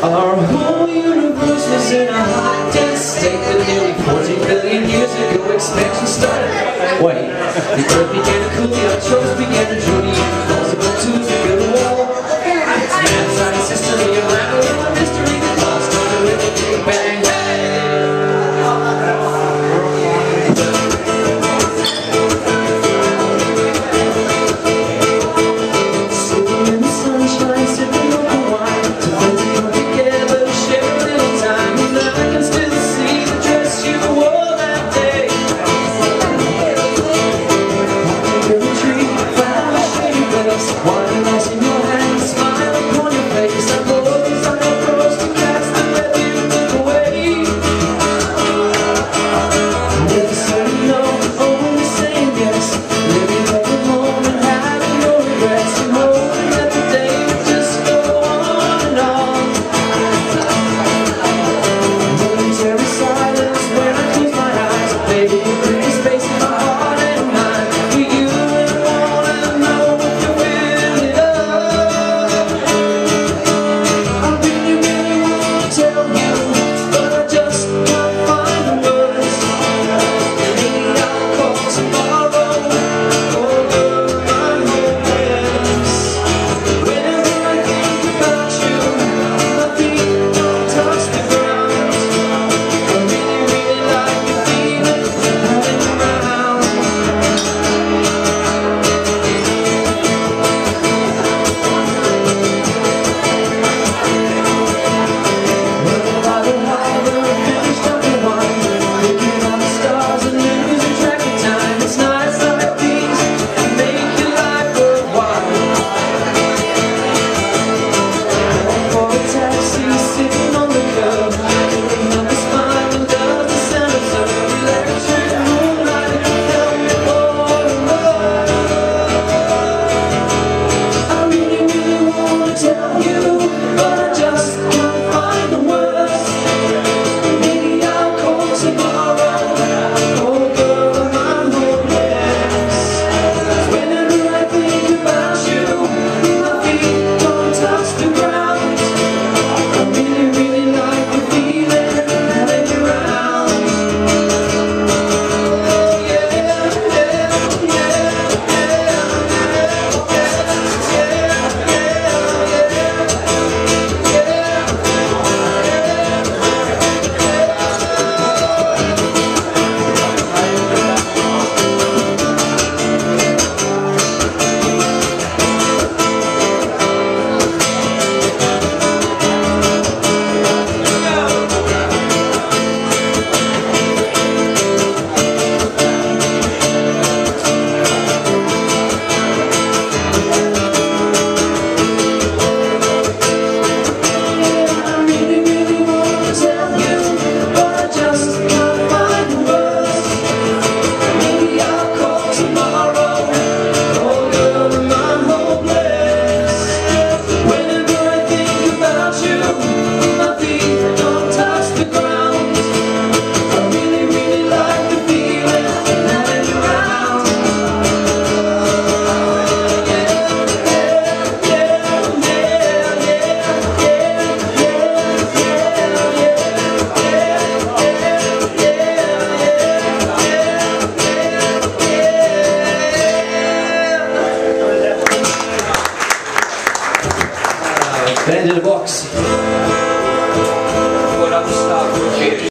Our whole universe was in a hot, dense state that nearly 14 billion years ago expansion started. Wait, the earth began to cool, the electrons began to drool, the impossible tools to build a wall. It's mad science history, a labyrinth of mystery that all started with a big bang. Sitting in the sunshine, sipping on the wine, together, share a little time, and I can still see the dress you wore that day. Walking in the tree, found a shade of us, wine ice in your hand, smile upon your face. I close on your cross to cast the red you took away. Never saying no, only saying yes, living like a home and having no regrets, and hoping that the day would just go on and on. Momentary silence when I close my eyes, baby, you create space in my heart and mind for you, and wanna know if you're with it all. I really, really wanna tell you, but I just can't find the words. Maybe I'll call tomorrow, or I'm hopeless. Whenever I think about you, my feet don't touch the ground. I really, really like the feeling having you around. Running by the harbor, finished up the wine, looking at the stars and losing track of time. It's nights like these that make your life worthwhile. For a taxi, sitting on the curb, picking up a smile and does the sound of surf. Electric moonlight, help me fall in love. I really, really wanna tell you, but I just can't find the words. Maybe I'll call tomorrow, oh girl, I'm hopeless. Whenever I think about you, my feet don't touch the ground. I really, really like the feeling having you around. Oh yeah, yeah, yeah, I really, really wanna tell you, but I just can't find the words. Maybe I'll call tomorrow, oh girl, I'm hopeless. Whenever I think about you, my feet don't touch the ground. I really, really like the feeling having you around. Band in a box.